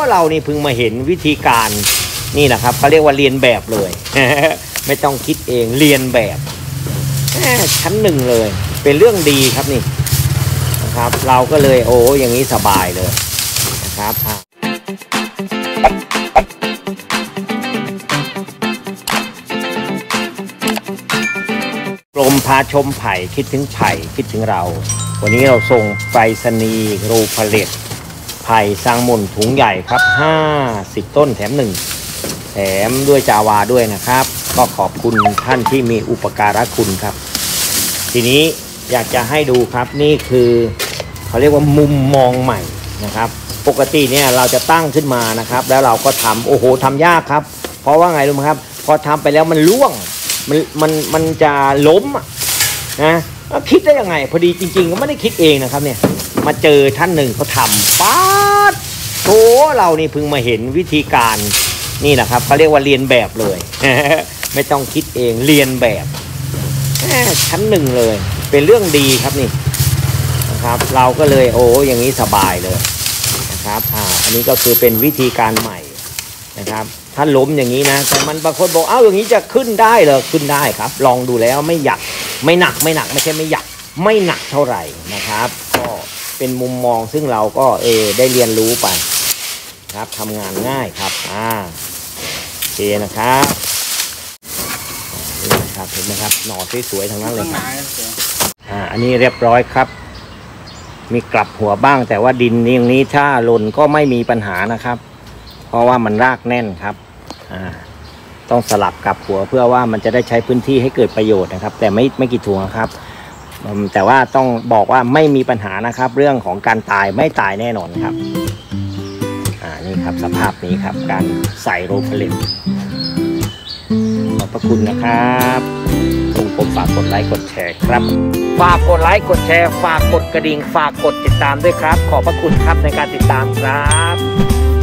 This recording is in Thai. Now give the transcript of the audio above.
เรานี่เพิ่งมาเห็นวิธีการนี่แหละครับเขาเรียกว่าเรียนแบบเลย ไม่ต้องคิดเองเรียนแบบชั้นหนึ่งเลยเป็นเรื่องดีครับนี่นะครับเราก็เลยโอ้อย่างนี้สบายเลยนะครับกรมพาชมไผ่คิดถึงไผ่คิดถึงเราวันนี้เราส่งไปรษณีย์โรพาเลตไผ่สร้างมุนถุงใหญ่ครับ50ต้นแถม1แถมด้วยจาวาด้วยนะครับก็ขอบคุณท่านที่มีอุปการะคุณครับทีนี้อยากจะให้ดูครับนี่คือเขาเรียกว่ามุมมองใหม่นะครับปกติเนี่ยเราจะตั้งขึ้นมานะครับแล้วเราก็ทำโอ้โหทำยากครับเพราะว่าไงรู้ไหมครับพอทำไปแล้วมันร่วงมันจะล้มนะคิดได้ยังไงพอดีจริงๆก็ไม่ได้คิดเองนะครับเนี่ยมาเจอท่านหนึ่งเขาทำป๊าดโถเรานี่เพิ่งมาเห็นวิธีการนี่แหละครับเขาเรียกว่าเรียนแบบเลย ไม่ต้องคิดเองเรียนแบบชั้นหนึ่งเลยเป็นเรื่องดีครับนี่นะครับเราก็เลยโอ้อย่างนี้สบายเลยนะครับอันนี้ก็คือเป็นวิธีการใหม่นะครับถ้าล้มอย่างนี้นะแต่มันบางคนบอกอย่างนี้จะขึ้นได้เหรอขึ้นได้ครับลองดูแล้วไม่หนักไม่ใช่ไม่หยักไม่หนักเท่าไหร่นะครับก็เป็นมุมมองซึ่งเราก็ได้เรียนรู้ไปครับทำงานง่ายครับโอเคนะครับนี่นะครับเห็นไหมครับหน่อสวยๆทั้งนั้นเลยครับอันนี้เรียบร้อยครับมีกลับหัวบ้างแต่ว่าดินอย่างนี้ถ้าหล่นก็ไม่มีปัญหานะครับเพราะว่ามันรากแน่นครับต้องสลับกลับหัวเพื่อว่ามันจะได้ใช้พื้นที่ให้เกิดประโยชน์นะครับแต่ไม่กี่ถุงครับแต่ว่าต้องบอกว่าไม่มีปัญหานะครับเรื่องของการตายไม่ตายแน่นอนครับนี่ครับสภาพนี้ครับการใส่โรพาเลตขอบพระคุณนะครับผมฝากกดไลค์กดแชร์ครับฝากกดไลค์กดแชร์ฝากกดกระดิ่งฝากกดติดตามด้วยครับขอบพระคุณครับในการติดตามครับ